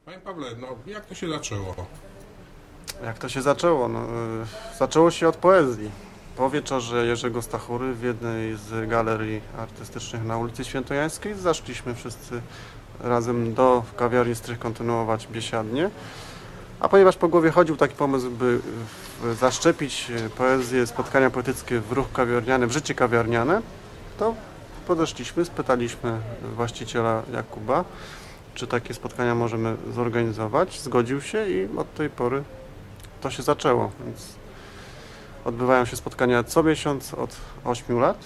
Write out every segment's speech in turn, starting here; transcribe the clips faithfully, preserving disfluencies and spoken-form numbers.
Panie Pawle, no jak to się zaczęło? Jak to się zaczęło? No, y, zaczęło się od poezji. Po wieczorze Jerzego Stachury w jednej z galerii artystycznych na ulicy Świętojańskiej zaszliśmy wszyscy razem do kawiarni Strych kontynuować biesiadnię. A ponieważ po głowie chodził taki pomysł, by zaszczepić poezję, spotkania poetyckie w ruch kawiarniany, w życie kawiarniane, to podeszliśmy, spytaliśmy właściciela Jakuba, czy takie spotkania możemy zorganizować. Zgodził się i od tej pory to się zaczęło. Więc odbywają się spotkania co miesiąc od ośmiu lat.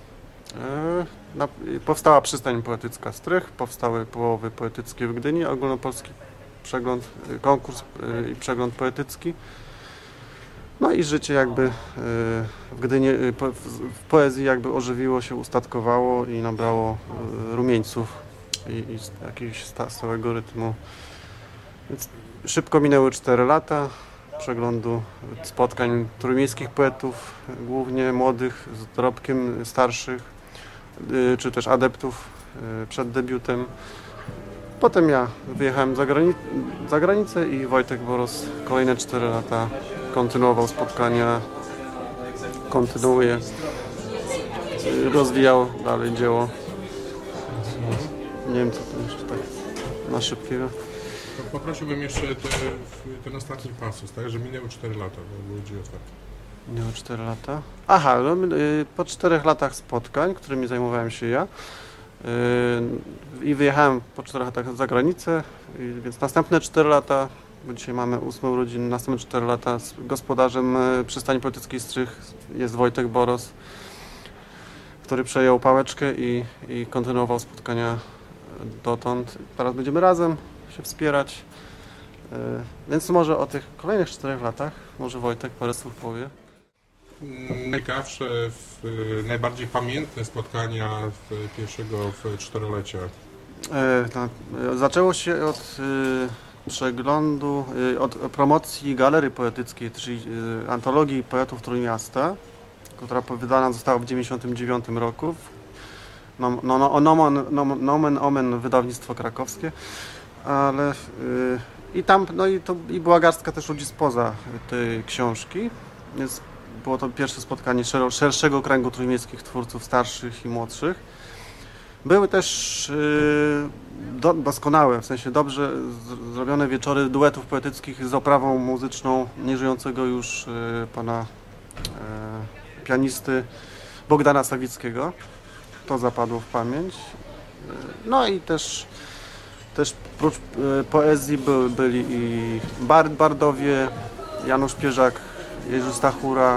Powstała przystań poetycka Strych, powstały połowy poetyckie w Gdyni, ogólnopolski przegląd, konkurs i przegląd poetycki. No i życie jakby w Gdyni, w poezji jakby ożywiło się, ustatkowało i nabrało rumieńców i, i jakiegoś stałego rytmu. Więc szybko minęły cztery lata przeglądu spotkań trójmiejskich poetów, głównie młodych, z dorobkiem starszych, czy też adeptów przed debiutem. Potem ja wyjechałem za, grani za granicę i Wojtek Boros kolejne cztery lata kontynuował spotkania, kontynuuje, rozwijał dalej dzieło. Nie wiem, co tu jeszcze tak na szybkiego. Poprosiłbym jeszcze te, ten ostatni pasus, tak, że minęły cztery lata, bo były drzwi otwarte. Minęły cztery lata? Aha, no, po czterech latach spotkań, którymi zajmowałem się ja, yy, i wyjechałem po czterech latach za granicę, i, więc następne cztery lata, bo dzisiaj mamy ósme urodziny, następne cztery lata z gospodarzem przystani poetyckiej Strych jest Wojtek Boros, który przejął pałeczkę i, i kontynuował spotkania dotąd. Teraz będziemy razem się wspierać, yy, więc może o tych kolejnych czterech latach, może Wojtek parę słów powie. Najciekawsze, w, najbardziej pamiętne spotkania w pierwszego w czterolecia? E, tak. Zaczęło się od y, przeglądu, y, od promocji galerii poetyckiej, czyli y, antologii poetów Trójmiasta, która wydana została w dziewięćdziesiątym dziewiątym roku. No, no, no, nomen, nomen, nomen omen wydawnictwo krakowskie, ale y, i tam, no i to i była garstka też ludzi spoza tej książki, więc było to pierwsze spotkanie szerszego kręgu trójmiejskich twórców, starszych i młodszych. Były też yy, do, doskonałe, w sensie dobrze z, zrobione wieczory duetów poetyckich z oprawą muzyczną nieżyjącego już yy, pana yy, pianisty Bogdana Sawickiego. To zapadło w pamięć. Yy, no i też, też prócz yy, poezji by, byli i bard, bardowie, Janusz Pierzak, Jerzy Stachura,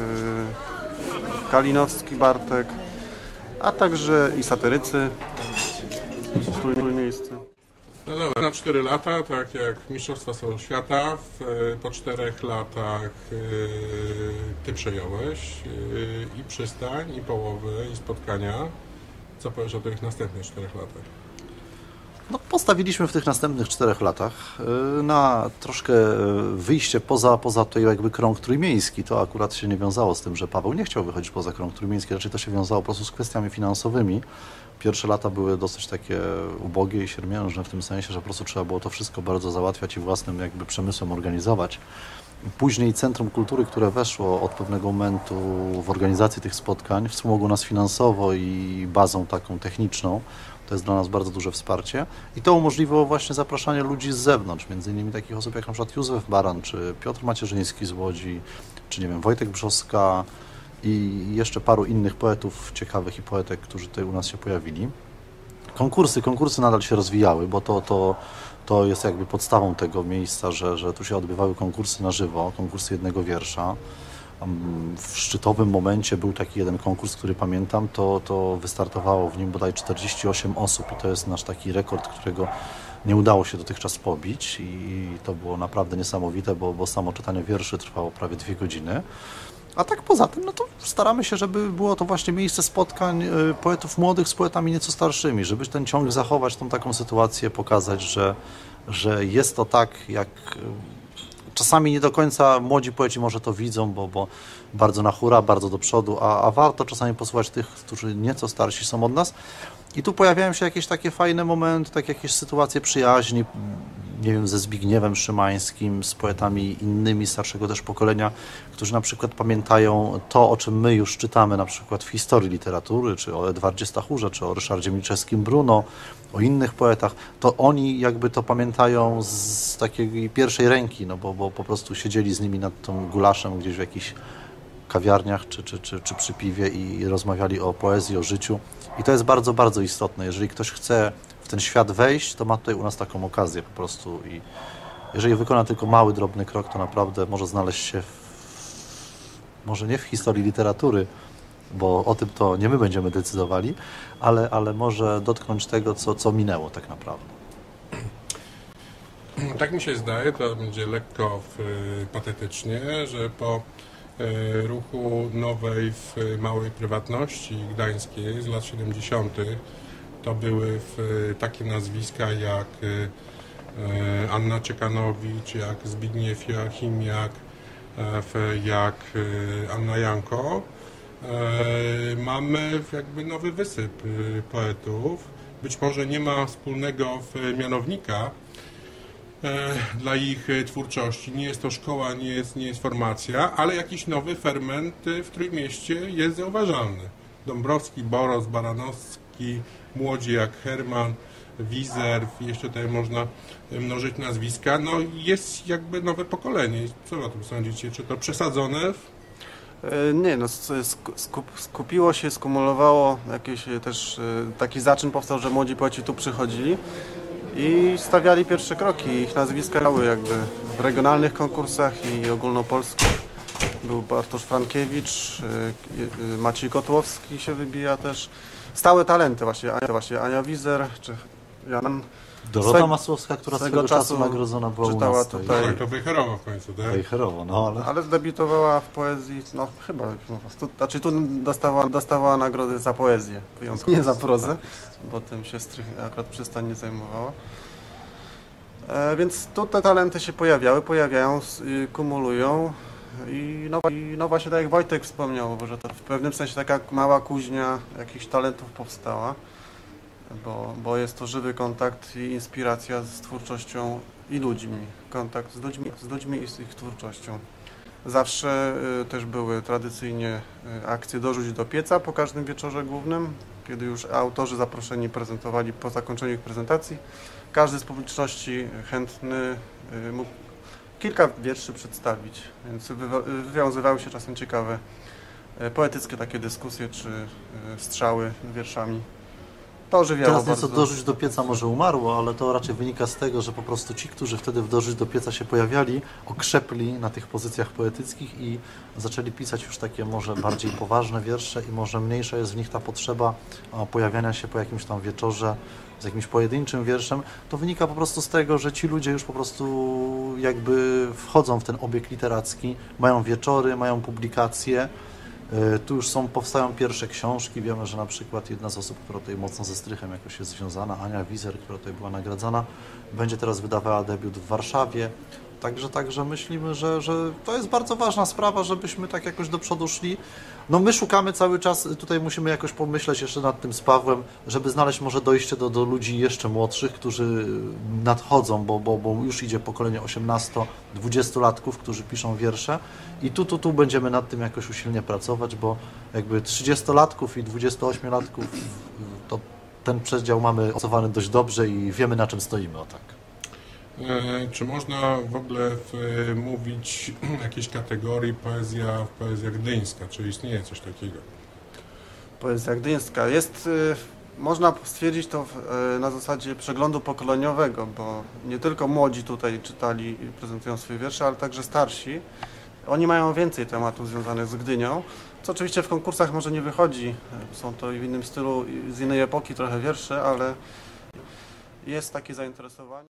yy, Kalinowski Bartek, a także i satyrycy w Trójmieście. No dobra, na cztery lata, tak jak Mistrzostwa są świata, w, po czterech latach yy, ty przejąłeś yy, i przystań, i połowy, i spotkania. Co powiesz o tych następnych czterech latach? No, postawiliśmy w tych następnych czterech latach na troszkę wyjście poza, poza tutaj jakby krąg trójmiejski. To akurat się nie wiązało z tym, że Paweł nie chciał wychodzić poza krąg trójmiejski, raczej to się wiązało po prostu z kwestiami finansowymi. Pierwsze lata były dosyć takie ubogie i siermiężne w tym sensie, że po prostu trzeba było to wszystko bardzo załatwiać i własnym jakby przemysłem organizować. Później Centrum Kultury, które weszło od pewnego momentu w organizację tych spotkań, wspomogło nas finansowo i bazą taką techniczną. To jest dla nas bardzo duże wsparcie i to umożliwiło właśnie zapraszanie ludzi z zewnątrz, między innymi takich osób jak na przykład Józef Baran, czy Piotr Macierzyński z Łodzi, czy nie wiem, Wojtek Brzoska i jeszcze paru innych poetów ciekawych i poetek, którzy tutaj u nas się pojawili. Konkursy, konkursy nadal się rozwijały, bo to, to, to jest jakby podstawą tego miejsca, że, że tu się odbywały konkursy na żywo, konkursy jednego wiersza. W szczytowym momencie był taki jeden konkurs, który pamiętam, to, to wystartowało w nim bodaj czterdzieści osiem osób i to jest nasz taki rekord, którego nie udało się dotychczas pobić i to było naprawdę niesamowite, bo, bo samo czytanie wierszy trwało prawie dwie godziny. A tak poza tym, no to staramy się, żeby było to właśnie miejsce spotkań poetów młodych z poetami nieco starszymi, żeby ten ciąg zachować, tą taką sytuację, pokazać, że, że jest to tak, jak czasami nie do końca młodzi poeci może to widzą, bo, bo bardzo na hura, bardzo do przodu, a, a warto czasami posłuchać tych, którzy nieco starsi są od nas. I tu pojawiają się jakieś takie fajne momenty, takie jakieś sytuacje przyjaźni, nie wiem, ze Zbigniewem Szymańskim, z poetami innymi starszego też pokolenia, którzy na przykład pamiętają to, o czym my już czytamy na przykład w historii literatury, czy o Edwardzie Stachurze, czy o Ryszardzie Milczewskim Bruno, o innych poetach, to oni jakby to pamiętają z takiej pierwszej ręki, no bo, bo po prostu siedzieli z nimi nad tą gulaszem gdzieś w jakichś kawiarniach czy, czy, czy, czy przy piwie i rozmawiali o poezji, o życiu. I to jest bardzo, bardzo istotne. Jeżeli ktoś chce w ten świat wejść, to ma tutaj u nas taką okazję po prostu i jeżeli wykona tylko mały, drobny krok, to naprawdę może znaleźć się w, może nie w historii literatury, bo o tym to nie my będziemy decydowali, ale, ale może dotknąć tego, co, co minęło tak naprawdę. Tak mi się zdaje, to będzie lekko w, patetycznie, że po e, ruchu nowej w małej prywatności gdańskiej z lat siedemdziesiątych to były w, takie nazwiska jak e, Anna Czekanowicz, jak Zbigniew Joachimiak, e, jak e, Anna Janko. E, mamy jakby nowy wysyp e, poetów. Być może nie ma wspólnego mianownika dla ich twórczości. Nie jest to szkoła, nie jest, nie jest formacja, ale jakiś nowy ferment w Trójmieście jest zauważalny. Dąbrowski, Boros, Baranowski, młodzi jak Herman, Wizerw, jeszcze tutaj można mnożyć nazwiska. No jest jakby nowe pokolenie. Co o tym sądzicie? Czy to przesadzone? Nie, no skup, skupiło się, skumulowało jakieś też taki zaczyn powstał, że młodzi poeci tu przychodzili i stawiali pierwsze kroki. Ich nazwiska były jakby w regionalnych konkursach i ogólnopolskich. Był Bartosz Frankiewicz, Maciej Kotłowski się wybija też. Stałe talenty właśnie, właśnie Ania Wizer czy Jan. Dorota Swego, znaczy, która swego czasu, czasu nagrodzona była u nas. Tutaj. Tak, to Wejherowa w końcu, tak? Wejherowa, no ale... Ale debiutowała w poezji, no chyba, tu, znaczy tu dostała, dostała nagrody za poezję, wyjątkowo nie za prozę, bo tym się strych akurat przystań nie zajmowała. E, więc tu te talenty się pojawiały, pojawiają, y, kumulują i no, i no właśnie tak jak Wojtek wspomniał, że to w pewnym sensie taka mała kuźnia jakichś talentów powstała. Bo, bo jest to żywy kontakt i inspiracja z twórczością i ludźmi. Kontakt z ludźmi, z ludźmi i z ich twórczością. Zawsze y, też były tradycyjnie y, akcje Dorzuć do pieca po każdym wieczorze głównym, kiedy już autorzy zaproszeni prezentowali po zakończeniu ich prezentacji. Każdy z publiczności chętny y, mógł kilka wierszy przedstawić, więc wywiązywały się czasem ciekawe y, poetyckie takie dyskusje czy y, strzały wierszami. To ożywiało Teraz nieco bardzo. Dorzuć do pieca może umarło, ale to raczej wynika z tego, że po prostu ci, którzy wtedy w Dorzuć do pieca się pojawiali, okrzepli na tych pozycjach poetyckich i zaczęli pisać już takie może bardziej poważne wiersze i może mniejsza jest w nich ta potrzeba pojawiania się po jakimś tam wieczorze z jakimś pojedynczym wierszem. To wynika po prostu z tego, że ci ludzie już po prostu jakby wchodzą w ten obieg literacki, mają wieczory, mają publikacje. Tu już są, powstają pierwsze książki. Wiemy, że na przykład jedna z osób, która tutaj mocno ze strychem jakoś jest związana, Ania Wizer, która tutaj była nagradzana, będzie teraz wydawała debiut w Warszawie. Także, także myślimy, że, że to jest bardzo ważna sprawa, żebyśmy tak jakoś do przodu szli. No my szukamy cały czas, tutaj musimy jakoś pomyśleć jeszcze nad tym z Pawłem, żeby znaleźć może dojście do, do ludzi jeszcze młodszych, którzy nadchodzą, bo, bo, bo już idzie pokolenie osiemnasto-dwudziestolatków, którzy piszą wiersze i tu, tu, tu będziemy nad tym jakoś usilnie pracować, bo jakby trzydziestolatków i dwudziestoośmiolatków to ten przedział mamy oszacowany dość dobrze i wiemy, na czym stoimy, o tak. Czy można w ogóle w, mówić jakiejś kategorii poezja, poezja gdyńska? Czy istnieje coś takiego? Poezja gdyńska jest, y, można stwierdzić to w, y, na zasadzie przeglądu pokoleniowego, bo nie tylko młodzi tutaj czytali i prezentują swoje wiersze, ale także starsi. Oni mają więcej tematów związanych z Gdynią, co oczywiście w konkursach może nie wychodzi. Są to w innym stylu, z innej epoki trochę wiersze, ale jest takie zainteresowanie.